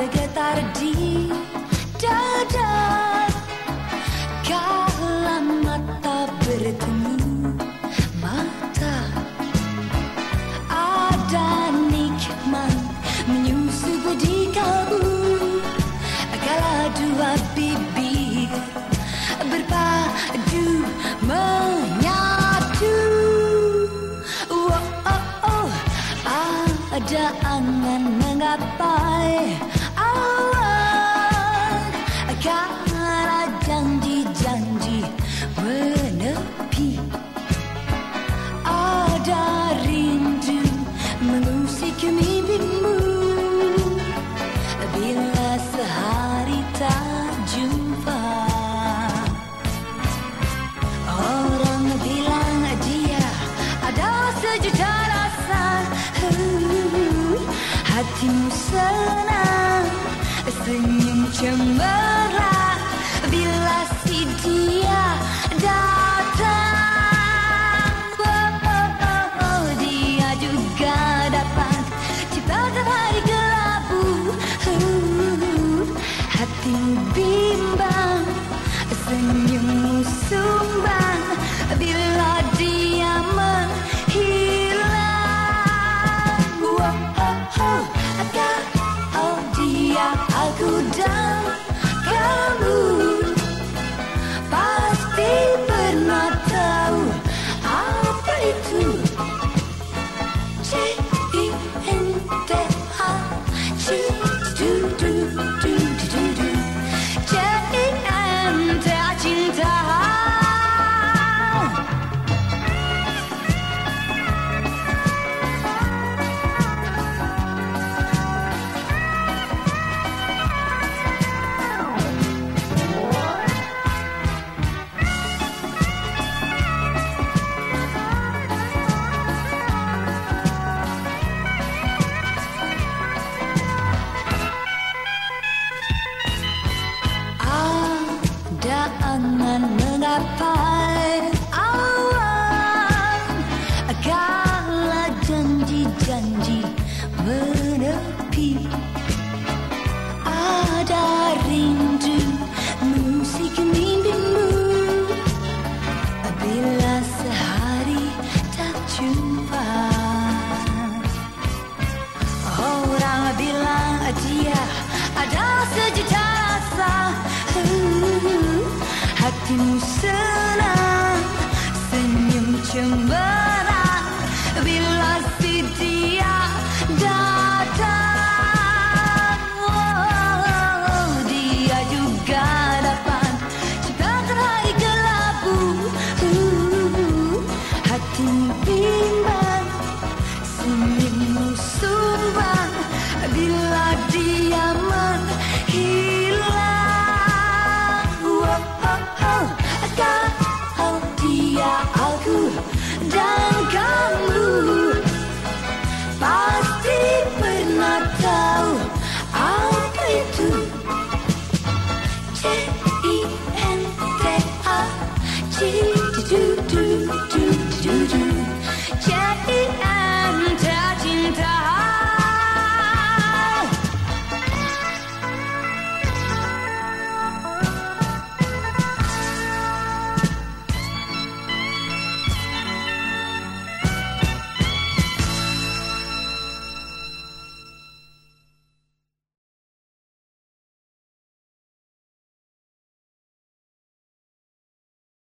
bergetar di dada kala mata bertemu mata. Ada nikmat menyusup di kalbu kala dua bibir berpadu menyatu. Ada angan menggapai awan karena janji-janji menepi. Ada rindu mengusik mimpimu bila sehari tak jumpa. Orang bilang dia ada sejuta rasa, hatimu senang, senyum cemerlang bila si dia datang. Dia juga dapat cepat hari kelabu, hatimu bimbang, senyummu sumbang bila dia menghilang. Kau, dia, aku dan kamu pasti pernah tahu apa itu cinta. Cinta. Angan menggapai awan kala janji-janji menepi. Ada rindu musik mimpimu bila sehari tak jumpa. Orang bilang dia ada sejuta rasa, hatimu senang, senyum cemerlang